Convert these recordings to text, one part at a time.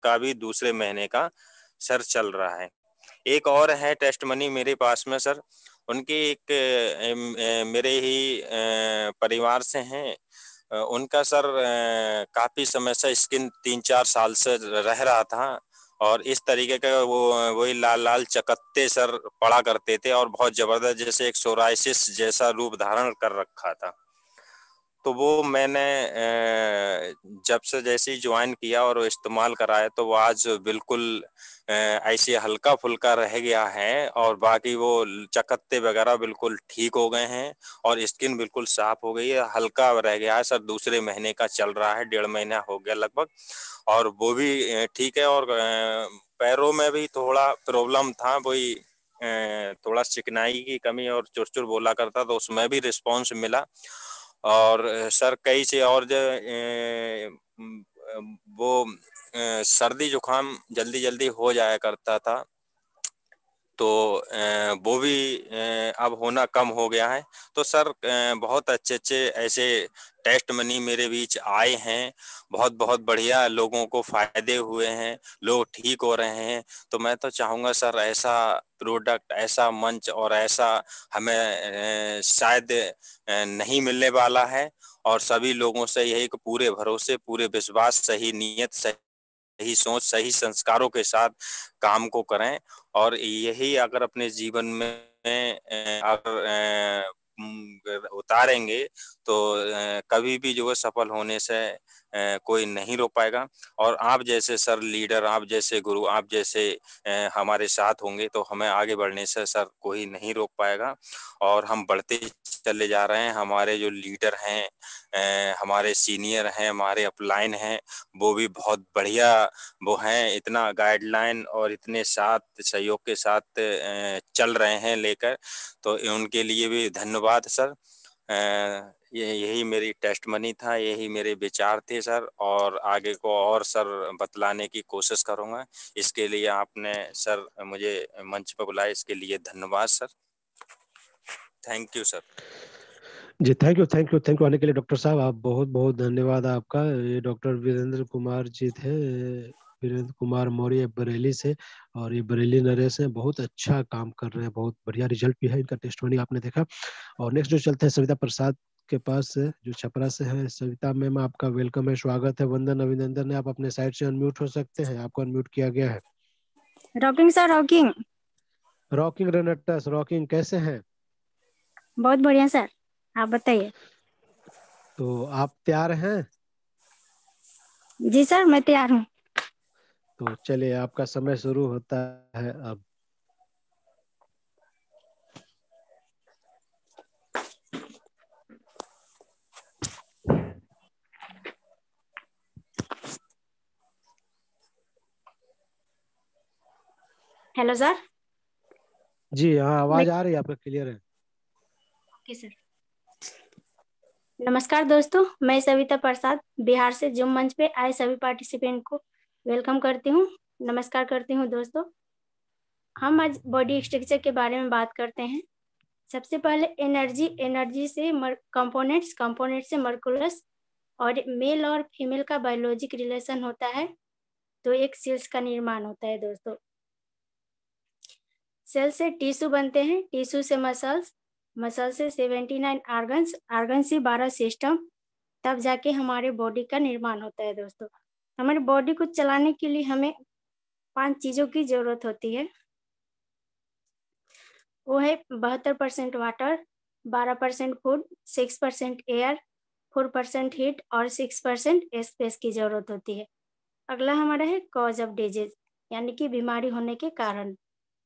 का भी दूसरे महीने का सर चल रहा है। एक और है टेस्ट मनी मेरे पास में सर, उनकी एक मेरे ही परिवार से हैं। उनका सर काफी समय से स्किन 3-4 साल से रह रहा था, और इस तरीके का वो वही लाल लाल चकत्ते सर पड़ा करते थे, और बहुत जबरदस्त जैसे एक सोराइसिस जैसा रूप धारण कर रखा था। तो वो मैंने जब से जैसे ही ज्वाइन किया और वो इस्तेमाल कराया, तो वो आज बिल्कुल ऐसे हल्का फुल्का रह गया है, और बाकी वो चकत्ते वगैरह बिल्कुल ठीक हो गए हैं, और स्किन बिल्कुल साफ हो गई है, हल्का रह गया है सर। दूसरे महीने का चल रहा है, 1.5 महीना हो गया लगभग, और वो भी ठीक है। और पैरों में भी थोड़ा प्रॉब्लम था, वही थोड़ा चिकनाई की कमी और चुर चुर बोला करता, तो उसमें भी रिस्पॉन्स मिला। और सर कई से और जो वो सर्दी जुकाम जल्दी जल्दी हो जाया करता था, तो वो भी अब होना कम हो गया है। तो सर बहुत अच्छे अच्छे ऐसे टेस्ट मनी मेरे बीच आए हैं, बहुत बहुत बढ़िया लोगों को फायदे हुए हैं, लोग ठीक हो रहे हैं। तो मैं तो चाहूँगा सर ऐसा प्रोडक्ट, ऐसा मंच और ऐसा हमें शायद नहीं मिलने वाला है। और सभी लोगों से यही कि पूरे भरोसे, पूरे विश्वास, सही नीयत, सही सोच, सही संस्कारों के साथ काम को करें। और यही अगर अपने जीवन में अगर उतारेंगे, तो कभी भी जो है सफल होने से कोई नहीं रोक पाएगा। और आप जैसे सर लीडर, आप जैसे गुरु, आप जैसे हमारे साथ होंगे, तो हमें आगे बढ़ने से सर कोई नहीं रोक पाएगा। और हम बढ़ते चले जा रहे हैं। हमारे जो लीडर हैं, हमारे सीनियर हैं, हमारे अपलाइन हैं, वो भी बहुत बढ़िया वो हैं, इतना गाइडलाइन और इतने साथ सहयोग के साथ चल रहे हैं लेकर। तो उनके लिए भी धन्यवाद सर। यही मेरी टेस्ट मनी था, यही मेरे विचार थे सर, और आगे को और सर बतलाने की कोशिश करूंगा। इसके लिए आपने सर मुझे मंच पर बुलाया, इसके लिए धन्यवाद सर। Thank you sir. जी, thank you, thank you, thank you आने के लिए डॉक्टर साहब। आप बहुत बहुत धन्यवाद आपका। ये डॉक्टर वीरेंद्र कुमार जी थे, वीरेंद्र कुमार मौर्य बरेली से, और ये बरेली नरेश हैं, बहुत अच्छा काम कर रहे हैं, बहुत बढ़िया रिजल्ट भी है इनका, टेस्टमनी आपने देखा। और नेक्स्ट जो चलते हैं सविता प्रसाद के पास से, जो छपरा से है। सविता मैम, आपका वेलकम है, स्वागत है, वंदन अभिनंदन है। आप अपने साइड से अनम्यूट हो सकते हैं, आपको अनम्यूट किया गया है। Rocking sir, rocking. Rocking Renatus, rocking, कैसे हैं? बहुत बढ़िया सर, आप बताइए। तो आप तैयार हैं? जी सर, मैं तैयार हूँ। तो चलिए, आपका समय शुरू होता है अब। Hello sir. जी हाँ, मैं आवाज आ रही है आपका, क्लियर है। Okay sir. नमस्कार दोस्तों, मैं सविता प्रसाद बिहार से जूम मंच पे आए सभी पार्टिसिपेंट को वेलकम करती हूँ, नमस्कार करती हूँ दोस्तों। हम आज बॉडी स्ट्रक्चर के बारे में बात करते हैं। सबसे पहले एनर्जी, एनर्जी से कंपोनेंट्स, कंपोनेंट से मर्कुलस, और मेल और फीमेल का बायोलॉजिक रिलेशन होता है, तो एक सेल्स का निर्माण होता है दोस्तों। सेल से टिश्यू बनते हैं, टिश्यू से मसल्स, मसल से 79 आर्गन्स, आर्गन से 12 सिस्टम, तब जाके हमारे बॉडी का निर्माण होता है दोस्तों। हमारे बॉडी को चलाने के लिए हमें 5 चीजों की जरूरत होती है। वो है 72% वाटर, 12% फूड, 6% एयर, 4% हीट और 6% स्पेस की जरूरत होती है। अगला हमारा है कॉज ऑफ डिजीज, यानी कि बीमारी होने के कारण।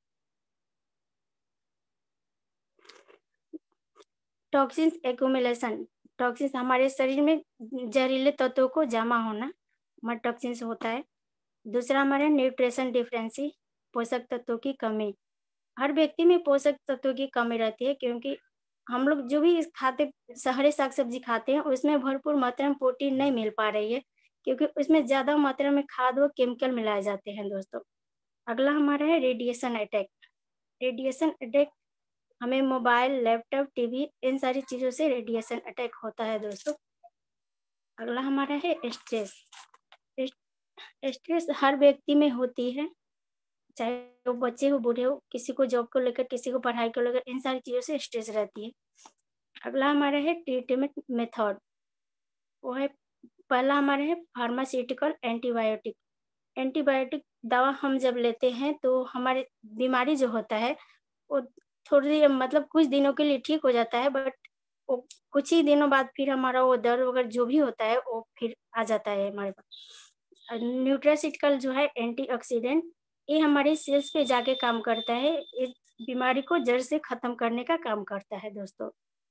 टॉक्सिन्स एक्यूमुलेशन, टॉक्सिन्स हमारे शरीर में जहरीले तत्वों को जमा होना, हमारा टॉक्सिन्स होता है। दूसरा हमारा न्यूट्रिशन डिफिशिएंसी, पोषक तत्वों की कमी। हर व्यक्ति में पोषक तत्वों की कमी रहती है, क्योंकि हम लोग जो भी खाते, हरे साग सब्जी खाते हैं, उसमें भरपूर मात्रा में प्रोटीन नहीं मिल पा रही है, क्योंकि उसमें ज्यादा मात्रा में खाद व केमिकल मिलाए जाते हैं दोस्तों। अगला हमारा है रेडिएशन अटैक। रेडिएशन अटैक हमें मोबाइल, लैपटॉप, टीवी, इन सारी चीजों से रेडिएशन अटैक होता है दोस्तों। अगला हमारा है स्ट्रेस। स्ट्रेस हर व्यक्ति में होती है, चाहे वो बच्चे हो, बूढ़े हो, किसी को जॉब को लेकर, किसी को पढ़ाई को लेकर, इन सारी चीज़ों से स्ट्रेस रहती है। अगला हमारा है ट्रीटमेंट मेथड, वो है पहला हमारा है फार्मास्यूटिकल एंटीबायोटिक। एंटीबायोटिक दवा हम जब लेते हैं तो हमारे बीमारी जो होता है वो थोड़ी मतलब कुछ दिनों के लिए ठीक हो जाता है, बट वो कुछ ही दिनों बाद फिर हमारा वो दर्द वगैरह जो भी होता है वो फिर आ जाता है हमारे पास। न्यूट्रासिटिकल जो है एंटीऑक्सीडेंट, ये हमारे सेल्स पे जाके काम करता है, इस बीमारी को जड़ से खत्म करने का काम करता है दोस्तों।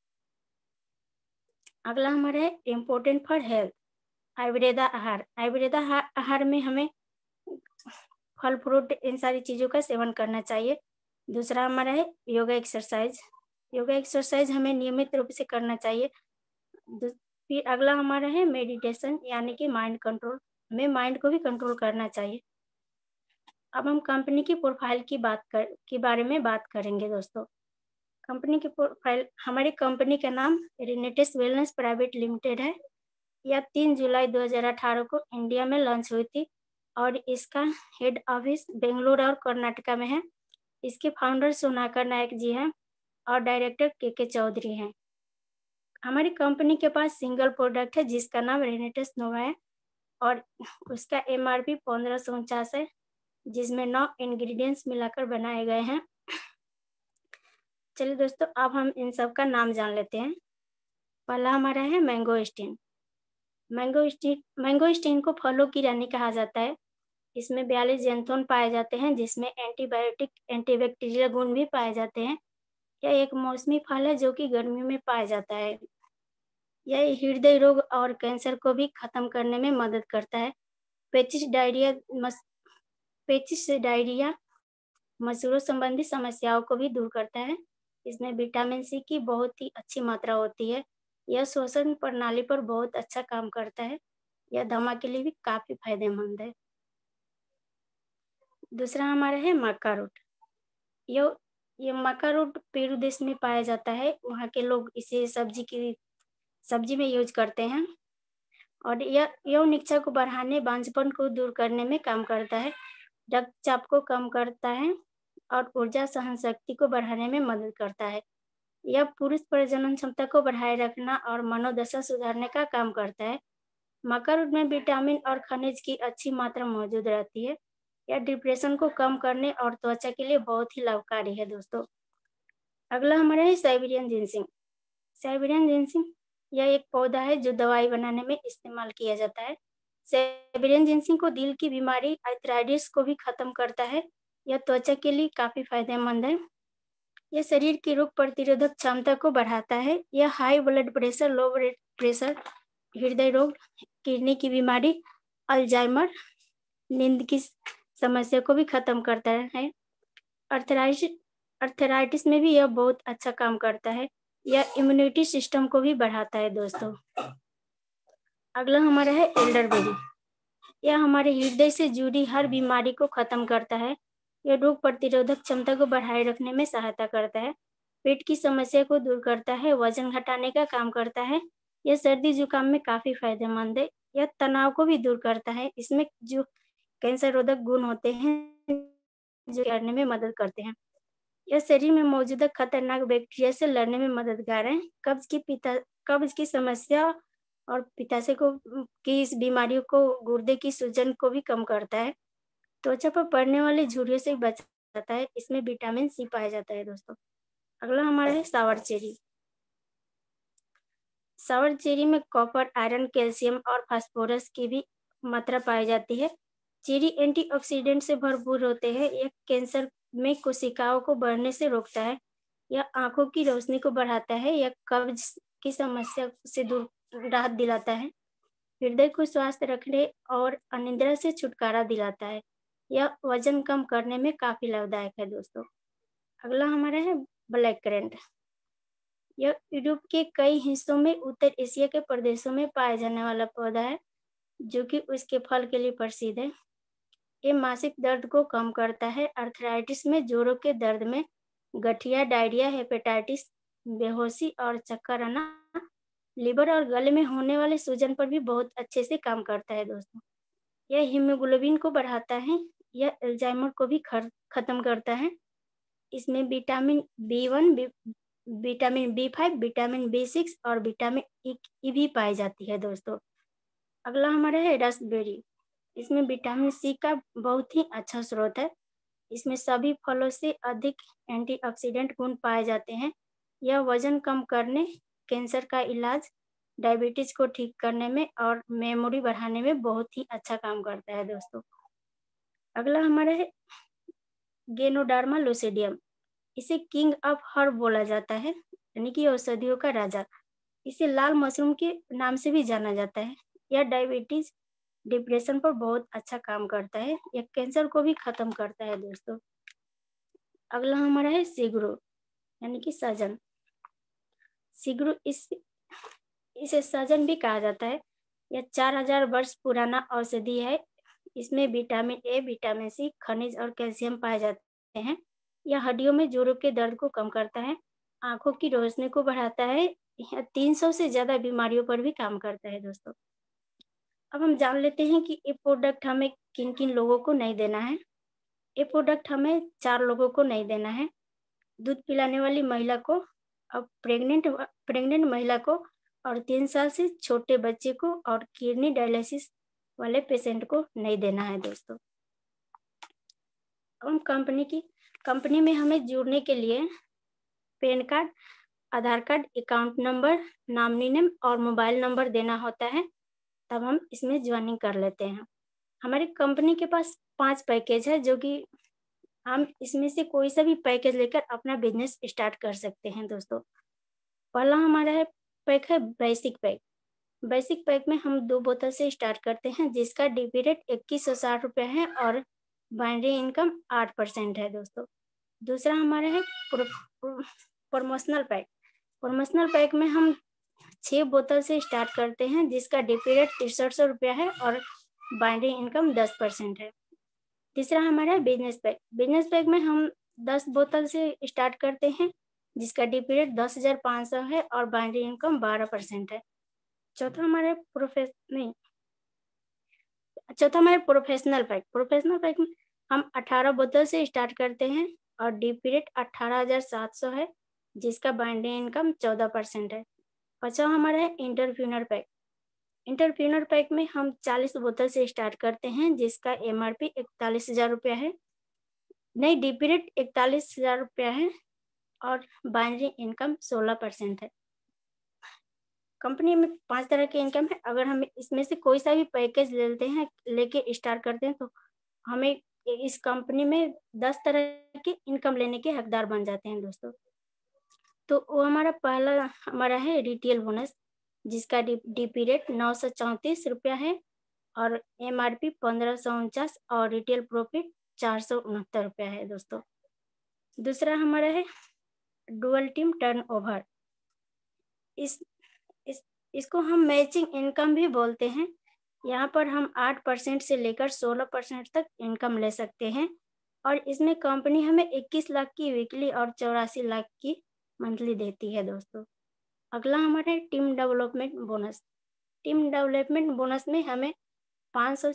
अगला हमारा है इम्पोर्टेंट फॉर हेल्थ, आयुर्वेदा आहार। आयुर्वेदा आहार में हमें फल फ्रूट इन सारी चीज़ों का सेवन करना चाहिए। दूसरा हमारा है योगा एक्सरसाइज। योगा एक्सरसाइज हमें नियमित रूप से करना चाहिए। फिर अगला हमारा है मेडिटेशन, यानी कि माइंड कंट्रोल, हमें माइंड को भी कंट्रोल करना चाहिए। अब हम कंपनी की प्रोफाइल के बारे में बात करेंगे दोस्तों। कंपनी की प्रोफाइल, हमारी कंपनी का नाम रेनेटिस वेलनेस प्राइवेट लिमिटेड है। यह 3 जुलाई 2018 को इंडिया में लॉन्च हुई थी और इसका हेड ऑफिस बेंगलुरु और कर्नाटका में है। इसके फाउंडर सुनाकर नायक जी हैं और डायरेक्टर के चौधरी हैं। हमारी कंपनी के पास सिंगल प्रोडक्ट है जिसका नाम रेनेटिस नोवा है और उसका MRP 1549 है, जिसमें 9 इंग्रेडिएंट्स मिलाकर बनाए गए हैं। चलिए दोस्तों, अब हम इन सब का नाम जान लेते हैं। पहला हमारा है मैंगोस्टीन। मैंगोस्टीन को फलों की रानी कहा जाता है। इसमें 42 ज़ैंथोन पाए जाते हैं, जिसमें एंटीबायोटिक एंटीबैक्टीरियल गुण भी पाए जाते हैं। यह एक मौसमी फल है जो कि गर्मियों में पाया जाता है। यह हृदय रोग और कैंसर को भी खत्म करने में मदद करता है। पेचिस डायरिया, मसूड़ों संबंधी समस्याओं को भी दूर करता है। इसमें विटामिन सी की बहुत ही अच्छी मात्रा होती है। यह श्वसन प्रणाली पर बहुत अच्छा काम करता है। यह दमा के लिए भी काफी फायदेमंद है। दूसरा हमारा है मक्का रूट। ये मक्का रूट पेरू देश में पाया जाता है। वहाँ के लोग इसे सब्जी में यूज करते हैं और यह यौन इच्छा को बढ़ाने, बांझपन को दूर करने में काम करता है। रक्तचाप को कम करता है और ऊर्जा सहन शक्ति को बढ़ाने में मदद करता है। यह पुरुष प्रजनन क्षमता को बढ़ाए रखना और मनोदशा सुधारने का काम करता है। मक्का रूट में विटामिन और खनिज की अच्छी मात्रा मौजूद रहती है। यह डिप्रेशन को कम करने और त्वचा के लिए बहुत ही लाभकारी है दोस्तों। अगला हमारा है साइबेरियन जिनसिंग। साइबेरियन जिनसिंग यह एक पौधा है जो दवाई बनाने में इस्तेमाल किया जाता है। साइबेरियन जिनसिंग को दिल की बीमारी आर्थराइटिस को भी खत्म करता है। यह त्वचा के लिए काफी फायदेमंद है। यह शरीर की रोग प्रतिरोधक क्षमता को बढ़ाता है। यह high blood pressure, low blood pressure, हृदय रोग, किडनी की बीमारी, अल्जाइमर, नींद की समस्या को भी खत्म करता है। अर्थराइटिस में भी यह बहुत अच्छा काम करता है। यह इम्यूनिटी सिस्टम को भी बढ़ाता है दोस्तों। अगला हमारा है एल्डरबेरी। यह हमारे हृदय से जुड़ी हर बीमारी को खत्म करता है। यह रोग प्रतिरोधक क्षमता को बढ़ाए रखने में सहायता करता है। पेट की समस्या को दूर करता है, वजन घटाने का काम करता है। यह सर्दी जुकाम में काफी फायदेमंद है। यह तनाव को भी दूर करता है। इसमें जो कैंसर रोधक गुण होते हैं जो करने में मदद करते हैं। यह शरीर में मौजूदा खतरनाक बैक्टीरिया से लड़ने में मददगार है। कब्ज की समस्या और पित्ताशय की इस बीमारियों को, गुर्दे की सूजन को भी कम करता है। त्वचा पर पड़ने वाली झुर्रियों से बचाता है। इसमें विटामिन सी पाया जाता है दोस्तों। अगला हमारा है सावर चेरी। सावर चेरी में कॉपर, आयरन, कैल्शियम और फास्फोरस की भी मात्रा पाई जाती है। चेरी एंटीऑक्सीडेंट से भरपूर होते हैं। यह कैंसर में कोशिकाओं को बढ़ने से रोकता है। यह आंखों की रोशनी को बढ़ाता है। यह कब्ज की समस्या से दूर राहत दिलाता है। हृदय को स्वस्थ रखने और अनिद्रा से छुटकारा दिलाता है। यह वजन कम करने में काफी लाभदायक है दोस्तों। अगला हमारा है ब्लैक करेंट। यह यूरोप के कई हिस्सों में, उत्तर एशिया के प्रदेशों में पाया जाने वाला पौधा है जो कि उसके फल के लिए प्रसिद्ध है। ये मासिक दर्द को कम करता है। अर्थराइटिस में, जोड़ों के दर्द में, गठिया, डायरिया, हेपेटाइटिस, बेहोशी और चक्कर आना, लिवर और गले में होने वाले सूजन पर भी बहुत अच्छे से काम करता है दोस्तों। यह हीमोग्लोबिन को बढ़ाता है, यह अल्जाइमर को भी खत्म करता है। इसमें vitamin B1, vitamin B5, vitamin B6 और विटामिन ई भी पाई जाती है दोस्तों। अगला हमारा है रास्पबेरी। इसमें विटामिन C का बहुत ही अच्छा स्रोत है। इसमें सभी फलों से अधिक एंटीऑक्सीडेंट गुण पाए जाते हैं। यह वजन कम करने, कैंसर का इलाज, डायबिटीज को ठीक करने में और मेमोरी बढ़ाने में बहुत ही अच्छा काम करता है दोस्तों। अगला हमारा है गेनोडार्मा लुसिडियम। इसे किंग ऑफ हर्ब बोला जाता है, यानी कि औषधियों का राजा। इसे लाल मशरूम के नाम से भी जाना जाता है। यह डायबिटीज, डिप्रेशन पर बहुत अच्छा काम करता है। यह कैंसर को भी खत्म करता है दोस्तों। अगला हमारा है सिगरू, यानी कि सहजन। सिगरू इसे सहजन भी कहा जाता है। यह 4000 वर्ष पुराना औषधि है। इसमें विटामिन ए, विटामिन सी, खनिज और कैल्शियम पाए जाते हैं। यह हड्डियों में जोड़ों के दर्द को कम करता है, आंखों की रोशनी को बढ़ाता है। यह 300 से ज्यादा बीमारियों पर भी काम करता है दोस्तों। अब हम जान लेते हैं कि ये प्रोडक्ट हमें किन किन लोगों को नहीं देना है। ये प्रोडक्ट हमें 4 लोगों को नहीं देना है। दूध पिलाने वाली महिला को, अब प्रेग्नेंट महिला को, और 3 साल से छोटे बच्चे को, और किडनी डायलिसिस वाले पेशेंट को नहीं देना है दोस्तों। अब हम कंपनी में हमें जुड़ने के लिए PAN card, Aadhaar card, account number, nominee name और मोबाइल नंबर देना होता है, तब हम इसमें ज्वाइनिंग कर लेते हैं। हमारी कंपनी के पास 5 पैकेज है, जो कि हम इसमें से कोई सा भी पैकेज लेकर अपना बिजनेस स्टार्ट कर सकते हैं दोस्तों। पहला हमारा है पैक है बेसिक पैक। बेसिक पैक में हम 2 बोतल से स्टार्ट करते हैं, जिसका डीपी रेट 2160 रुपये है और बाइनरी इनकम 8% है दोस्तों। दूसरा हमारा है प्रमोशनल पैक। प्रमोशनल पैक में हम 6 बोतल से स्टार्ट करते हैं, जिसका डीपी रेट 6300 रुपया है और बाइनरी इनकम 10% है। तीसरा हमारा है बिजनेस पैक। बिजनेस पैक में हम 10 बोतल से स्टार्ट करते हैं, जिसका डीपी रेट 10,500 है और बाइनरी इनकम 12% है। चौथा हमारा प्रोफेशनल पैक। प्रोफेशनल पैक में हम 18 बोतल से स्टार्ट करते हैं और डीपी रेट 18,700 है, जिसका बाइनरी इनकम 14% है। पांचवा हमारा है इंटरप्रीनर पैक। इंटरप्रीनर पैक में हम 40 बोतल से स्टार्ट करते हैं, जिसका MRP 41,000 रुपया है, नहीं डीपी रेट 41,000 रुपया है और बाइनरी इनकम 16% है। कंपनी में 5 तरह के इनकम है। अगर हम इसमें से कोई सा भी पैकेज लेके स्टार्ट करते हैं, तो हमें इस कंपनी में 10 तरह के इनकम लेने के हकदार बन जाते हैं दोस्तों। तो वो पहला हमारा है रिटेल बोनस, जिसका डीपी रेट 934 रुपया है और MRP 1549 और रिटेल प्रॉफिट 469 रुपया है दोस्तों। दूसरा हमारा है डुअल टीम टर्नओवर। इसको हम मैचिंग इनकम भी बोलते हैं। यहाँ पर हम 8% से लेकर 16% तक इनकम ले सकते हैं और इसमें कंपनी हमें 21 लाख की वीकली और 84 लाख की मंथली देती है दोस्तों। अगला हमारा है team development bonus. Team development bonus में हमें 500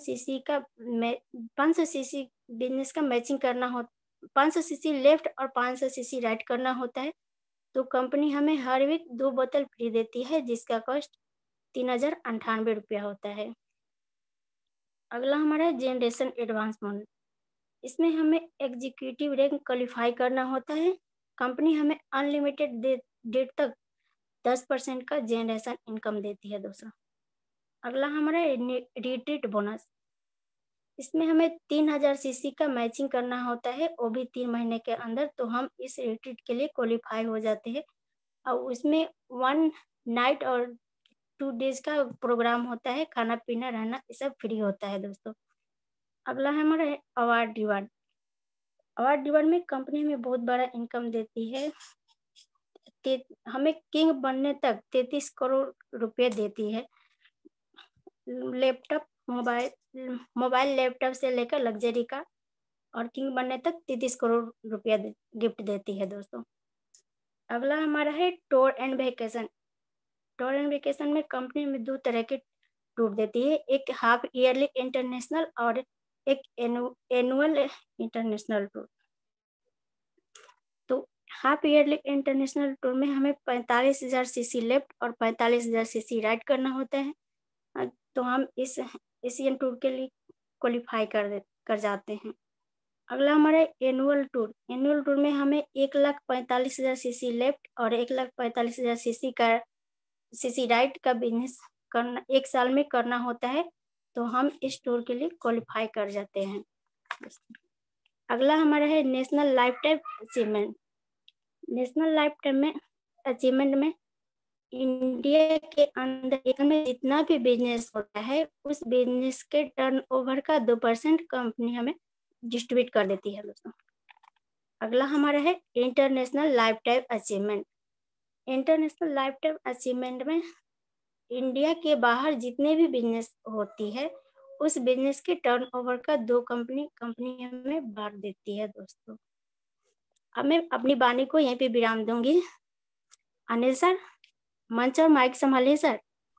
सीसी बिजनेस का मैचिंग करना हो, 500 सीसी लेफ्ट और 500 सीसी राइट करना होता है, तो कंपनी हमें हर वीक 2 बोतल फ्री देती है, जिसका कॉस्ट 3,098 रुपया होता है। अगला हमारा है जनरेशन एडवांस बोनस। इसमें हमें एग्जीक्यूटिव रैंक क्वालिफाई करना होता है। कंपनी हमें अनलिमिटेड डेट तक 10% का जनरेशन इनकम देती है दोस्तों। अगला हमारा रिट्रीट बोनस। इसमें हमें 3000 सीसी का मैचिंग करना होता है, वो भी 3 महीने के अंदर, तो हम इस रिट्रीट के लिए क्वालिफाई हो जाते हैं और उसमें 1 नाइट और 2 डेज का प्रोग्राम होता है, खाना पीना रहना ये सब फ्री होता है दोस्तों। अगला हमारा है अवार्ड रिवार्ड। अवार्ड रिवार्ड में कंपनी में बहुत बड़ा इनकम देती है। हमें किंग बनने तक 33 करोड़ रुपए देती है। लैपटॉप, मोबाइल लैपटॉप से लेकर लग्जरी का, और किंग बनने तक 33 करोड़ रुपया गिफ्ट देती है दोस्तों। अगला हमारा है tour and vacation. Tour and vacation में कंपनी में 2 तरह के टूर देती है, एक हाफ ईयरली इंटरनेशनल और एक एनुअल इंटरनेशनल टूर। तो हाफ ईयरली इंटरनेशनल टूर में हमें 45,000 सीसी लेफ्ट और 45,000 सीसी राइट करना होता है। तो हम इस एशियन टूर के लिए क्वालिफाई कर जाते हैं। अगला हमारा एनुअल टूर। एनुअल टूर में हमें 1,45,000 सीसी लेफ्ट और 1,45,000 सीसी राइट का बिजनेस करना 1 साल में करना होता है। तो हम इस टूर के लिए क्वालिफाई कर जाते हैं। अगला हमारा है national life time achievement. National life time में अचीवमेंट में इंडिया के अंदर में जितना भी बिजनेस होता है उस बिजनेस के टर्नओवर का 2% कंपनी हमें डिस्ट्रीब्यूट कर देती है दोस्तों। अगला हमारा है international life time achievement. International life time achievement में इंडिया के बाहर जितने भी बिजनेस होती है उस बिजनेस के टर्नओवर का 2 कंपनी हमें बांट देती है दोस्तों। अब मैं अपनी वाणी को यहीं पे विराम दूंगी। अनिल सर, मंच और माइक संभालिए सर।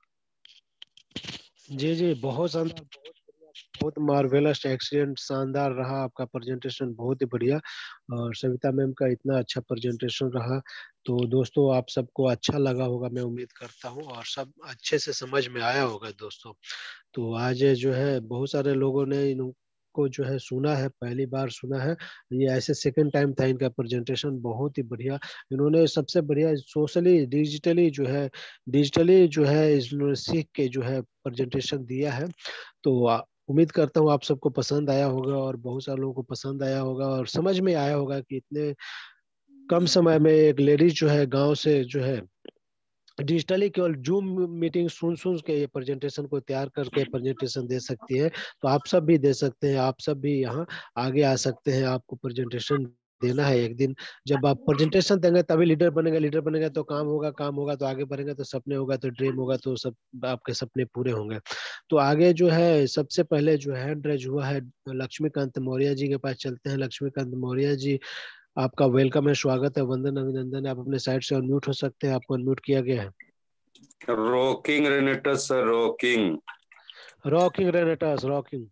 जी जी, बहुत शानदार, बहुत मार्वेलस, एक्सीलेंट, शानदार रहा आपका प्रेजेंटेशन, बहुत ही बढ़िया। और सविता मैम का इतना अच्छा प्रेजेंटेशन रहा। तो दोस्तों आप सबको अच्छा लगा होगा, मैं उम्मीद करता हूँ, और सब अच्छे से समझ में आया होगा दोस्तों। तो आज जो है बहुत सारे लोगों ने इनको जो है सुना है, पहली बार सुना है, ये ऐसे सेकंड टाइम था इनका प्रेजेंटेशन, बहुत ही बढ़िया। इन्होंने सबसे बढ़िया सोशली डिजिटली जो है इन्होंने सीख के जो है प्रेजेंटेशन दिया है। तो उम्मीद करता हूँ आप सबको पसंद आया होगा, और बहुत सारे लोगों को पसंद आया होगा, और समझ में आया होगा कि इतने कम समय में एक लेडीज जो है गांव से जो है डिजिटली केवल जूम मीटिंग सुन के ये प्रेजेंटेशन को तैयार करके प्रेजेंटेशन दे सकती है। तो आप सब भी दे सकते हैं, आप सब भी यहाँ आगे आ सकते हैं। आपको प्रेजेंटेशन देना है एक दिन। जब आप प्रेजेंटेशन देंगे तभी लीडर बनेगा तो काम होगा तो आगे बढ़ेंगे, तो सपने होगा तो ड्रीम होगा, तो सब आपके सपने पूरे होंगे। तो आगे जो है सबसे पहले जो हैंड रेज हुआ है लक्ष्मीकांत मौर्य जी के पास चलते हैं। लक्ष्मीकांत मौर्य जी, आपका वेलकम है, स्वागत है, वंदन अभिनंदन है। आप अपने साइड से अनम्यूट हो सकते हैं, आपको अनम्यूट किया गया है। Rocking Renatus sir, rocking Renatus rocking.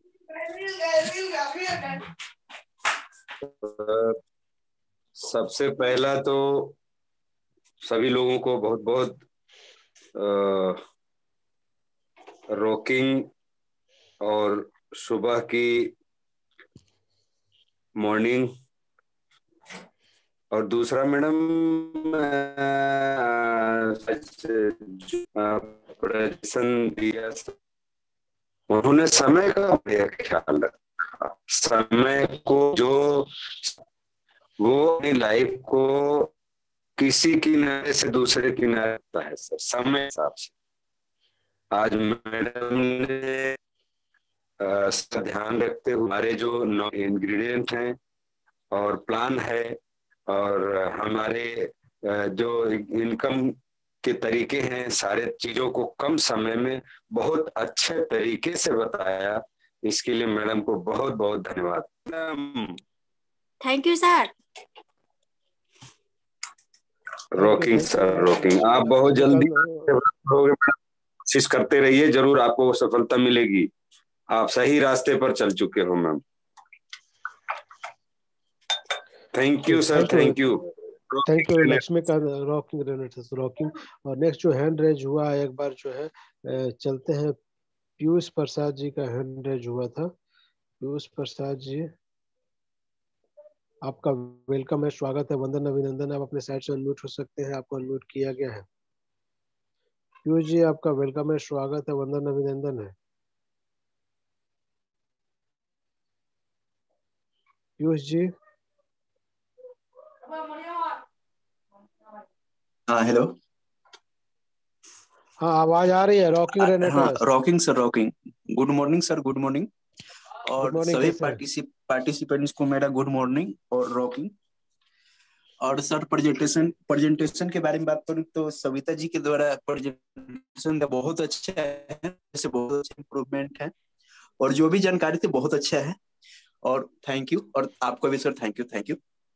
सबसे पहला तो सभी लोगों को बहुत बहुत रॉकिंग और सुबह की मॉर्निंग। और दूसरा मैडम प्रेजेंटेशन दिया, उन्होंने समय का बढ़िया ख्याल रखा। समय को जो वो अपनी लाइफ को किसी किनारे से दूसरे किनारे होता है सर, समय हिसाब से। आज मैडम ने ध्यान रखते हुए हमारे जो इंग्रेडिएंट हैं और प्लान है और हमारे जो इनकम के तरीके हैं, सारे चीजों को कम समय में बहुत अच्छे तरीके से बताया। इसके लिए मैडम को बहुत बहुत धन्यवाद। Thank you sir. Rocking sir, rocking. आप बहुत जल्दी कोशिश करते रहिए, जरूर आपको सफलता मिलेगी। आप सही रास्ते पर चल चुके हो ma'am. Thank you sir, thank you Laxmikant. Rocking. और नेक्स्ट जो हैंड रेज हुआ एक बार जो है चलते हैं, पीयूष प्रसाद जी का हैंड रेज हुआ था। पीयूष प्रसाद जी, आपका वेलकम है, स्वागत है, वंदन अभिनंदन। आप अपने साइड से अनम्यूट हो सकते हैं, आपको अनम्यूट किया गया है। पीयूष जी, आपका वेलकम है, स्वागत है, वंदन अभिनंदन है। पीयूष जी। हाँ हेलो। हाँ आवाज आ रही है। Rocking Renatus. हाँ rocking sir, rocking. Good morning sir, good morning. और सभी पार्टिसिपेंट्स को मेरा गुड मॉर्निंग और रॉकिंग। और सर प्रेजेंटेशन के बारे में बात करूं तो सविता जी के द्वारा प्रेजेंटेशन बहुत अच्छा है, जैसे बहुत अच्छा इम्प्रूवमेंट है, और जो भी जानकारी थी बहुत अच्छा है। और थैंक यू। और आपको भी sir thank you.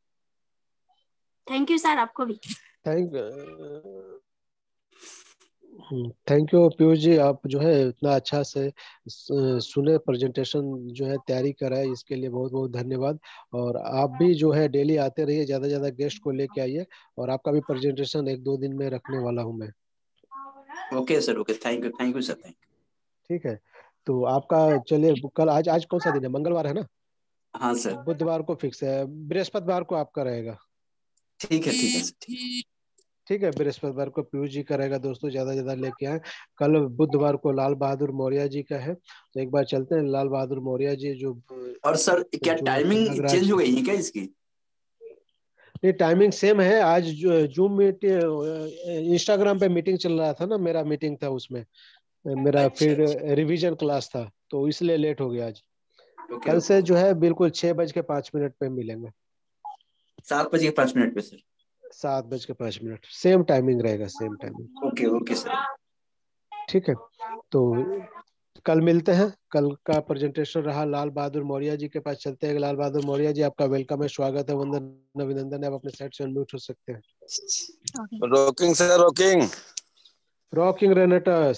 Thank you sir, आपको भी thank thank you Piyush ji, आप जो है इतना अच्छा से सुने, प्रेजेंटेशन जो है तैयारी कराए, इसके लिए बहुत बहुत धन्यवाद। और आप भी जो है डेली आते रहिए, ज्यादा ज्यादा गेस्ट को लेके आइए, और आपका भी प्रेजेंटेशन 1-2 दिन में रखने वाला हूँ मैं। Okay sir, okay, thank you sir, thank ठीक है, तो आपका चलिए कल, आज आज कौन सा दिन है, मंगलवार है ना? यू। हाँ सर, बुधवार को फिक्स है, बृहस्पतिवार को आपका रहेगा। ठीक है सर, ठीक। ठीक है, बृहस्पतिवार को पीयूष जी का रहेगा दोस्तों, ज्यादा ज्यादा लेके आए। कल बुधवार को लाल बहादुर मौर्य जी का है, तो एक बार चलते हैं लाल बहादुर मौर्य जी जो और सर क्या जो टाइमिंग प्रयागराज। चेंज हो गई है क्या इसकी? नहीं, टाइमिंग सेम है। आज जूम मीट, इंस्टाग्राम पे मीटिंग चल रहा था ना, मेरा मीटिंग था उसमें, मेरा अच्छा फिर अच्छा, रिवीजन क्लास था, तो इसलिए लेट हो गया आज। ओके कल ओके से जो ओके। है बिल्कुल 6:05 पे मिलेंगे। 7:05 पे सर। 7:05, सेम टाइमिंग रहेगा, same timing. Okay okay sir. ठीक है, तो कल मिलते हैं। कल का प्रेजेंटेशन रहा लाल बहादुर मौर्य जी के पास, चलते हैं। लाल बहादुर मौर्य जी, आपका वेलकम है, स्वागत है, वंदन अभिनंदन है, आप अपने साइड से अनम्यूट हो सकते हैं। Rocking sir, rocking. Rocking renators.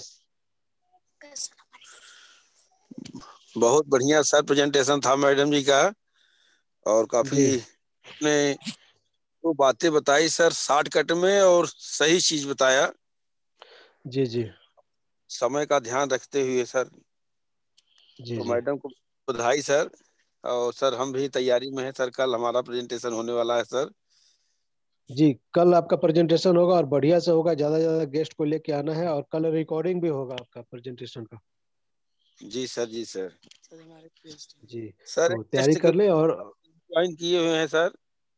बहुत बढ़िया सर प्रेजेंटेशन था मैडम जी का, और काफी जी ने वो बातें बताई सर शॉर्टकट में, और सही चीज बताया, जी जी समय का ध्यान रखते हुए सर। जी तो जी मैडम को बधाई सर। और सर हम भी तैयारी में हैं सर, कल हमारा प्रेजेंटेशन होने वाला है सर। जी, कल आपका प्रेजेंटेशन होगा और बढ़िया से होगा, ज्यादा ज्यादा गेस्ट को लेके आना है, और कल रिकॉर्डिंग भी होगा आपका प्रेजेंटेशन का। जी सर, जी सर। जी, सर एक तो तैयारी गेस्ट कर ले। और ज्वाइन किए हुए हैं सर,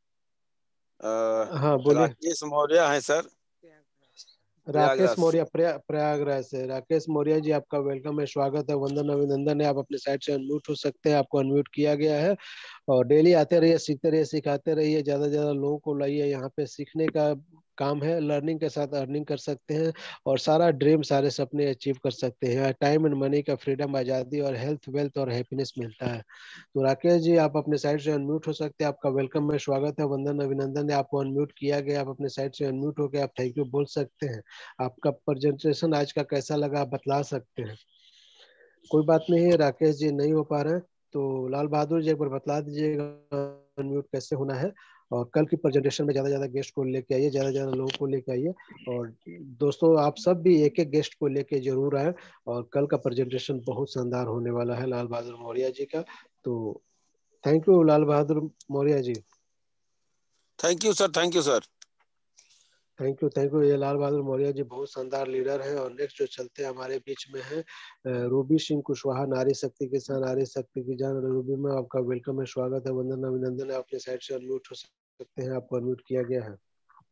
हाँ बोलिए। राकेश मौर्य हैं सर, राकेश प्रयागराज। मौर्य, प्रयागराज से राकेश मौर्य जी, आपका वेलकम है, स्वागत है, वंदन अभिनंदन है, आप अपने साइड से अनम्यूट हो सकते हैं, आपको अनम्यूट किया गया है। और डेली आते रहिए, सीखते रहिए, सिखाते रहिए, ज्यादा से ज्यादा लोगों को लाइए, यहाँ पे सीखने का काम है, लर्निंग के साथ अर्निंग कर सकते हैं, और सारा ड्रीम, सारे सपने अचीव कर सकते हैं। टाइम एंड मनी का फ्रीडम, आजादी, और हेल्थ, वेल्थ और हैप्पीनेस मिलता है। तो राकेश जी, आप अपने साइड से अनम्यूट हो सकते हैं, आपका वेलकम है, स्वागत है, वंदन अभिनंदन है, आपको अनम्यूट किया गया, आप अपने साइड से अनम्यूट होकर आप थैंक यू बोल सकते हैं। आपका प्रेजेंटेशन आज का कैसा लगा, आप बतला सकते हैं। कोई बात नहीं है, राकेश जी नहीं हो पा रहे हैं, तो लाल बहादुर जी एक बार बतला दीजिएगा अनम्यूट कैसे होना है। और कल की प्रेजेंटेशन में ज्यादा ज्यादा गेस्ट को लेके आइए, ज्यादा ज्यादा लोगों को लेके आइए, और दोस्तों आप सब भी एक एक गेस्ट को लेके जरूर आए। और कल का प्रेजेंटेशन बहुत शानदार होने वाला है लाल बहादुर मौर्य जी का। तो thank you Lal Bahadur Maurya ji. Thank you sir, thank you sir. Thank you, thank you. ये लाल बहादुर मौर्य जी बहुत शानदार लीडर हैं। और नेक्स्ट जो चलते हैं हमारे बीच में है रूबी सिंह कुशवाहा, नारी शक्ति किसान, नारी शक्ति की जान। रूबी में आपका वेलकम है, स्वागत है, वंदन अभिनंदन है, अपने साइड से अनम्यूट हो सकते हैं, आपको अनम्यूट किया गया है।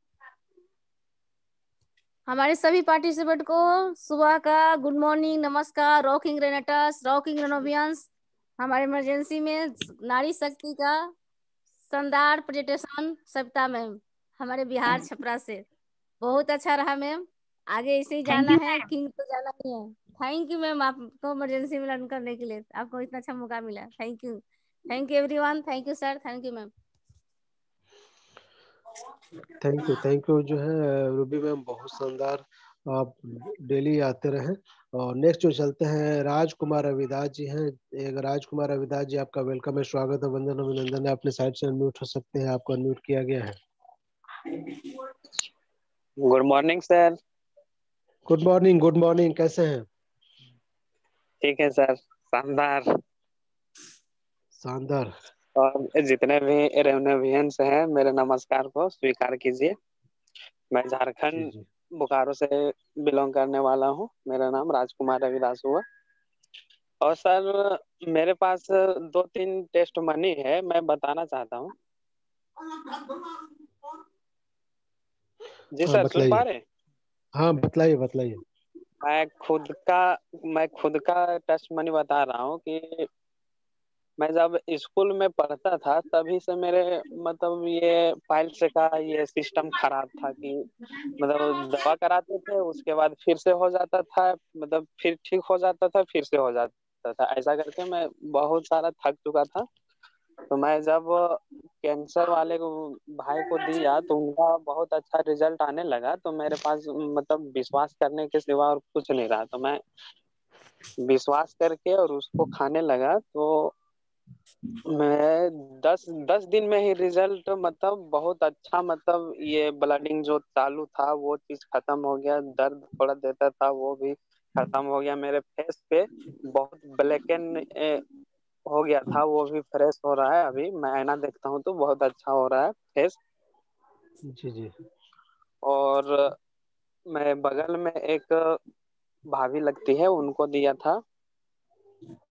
हमारे सभी पार्टिसिपेंट को सुबह का गुड मॉर्निंग, नमस्कार, रॉकिंग रेनेटर्स, रॉकिंग रेनोवियंस। हमारे इमरजेंसी में नारी शक्ति का शानदार प्रेजेंटेशन सविता मैम, हमारे बिहार छपरा से, बहुत अच्छा रहा मैम। आगे इसे ही थैंक जाना यू है, मैम। किंग तो जाना ही है। थैंक यू मैम, आपको इमरजेंसी में लर्न करने के लिए, आपको इतना अच्छा मौका मिला। Thank you, thank you everyone, thank you sir, thank you ma'am. Thank you जो है रूबी मैम, बहुत शानदार। आप डेली आते रहें। और नेक्स्ट जो चलते हैं राजकुमार रविदास जी हैं। एक राजकुमार रविदास जी, आपका वेलकम है, स्वागत है, वंदन अभिनंदन है, अपने साइड से अनम्यूट हो सकते हैं, आपको अनम्यूट किया गया है। Good morning sir. Good morning, good morning, कैसे हैं? ठीक है सर, शानदार। शानदार। और जितने भी रेवेन्यूवियंस हैं, मेरे नमस्कार को स्वीकार कीजिए। मैं जी झारखंड जी बोकारो से बिलोंग करने वाला हूँ। मेरा नाम राजकुमार रविदास हुआ। और सर मेरे पास 2-3 टेस्ट मनी है, मैं बताना चाहता हूँ। जी हाँ सर, सुन पा बतलाइए। रहे हैं? हाँ बतलाइए, बतलाइए। मैं खुद का टेस्ट मनी बता रहा हूँ कि मैं जब स्कूल में पढ़ता था तभी से मेरे मतलब ये फाइल्स का ये सिस्टम खराब था कि मतलब दवा कराते थे, उसके बाद फिर से हो जाता था, मतलब फिर ठीक हो जाता था, फिर से हो जाता था, ऐसा करके मैं बहुत सारा थक चुका था। तो मैं जब कैंसर वाले को भाई को दिया तो उनका बहुत अच्छा रिजल्ट आने लगा, तो मेरे पास मतलब विश्वास करने के सिवा और कुछ नहीं रहा, तो मैं विश्वास करके और उसको खाने लगा। तो मैं 10 दिन में ही रिजल्ट मतलब बहुत अच्छा, मतलब ये ब्लडिंग जो चालू था वो चीज खत्म हो गया, दर्द थोड़ा देता था वो भी खत्म हो गया, मेरे फेस पे बहुत ब्लैकन हो गया था वो भी फ्रेश हो रहा है। अभी मैं आईना देखता हूँ तो बहुत अच्छा हो रहा है फेस। जी जी। और मैं बगल में एक भाभी लगती है उनको दिया था,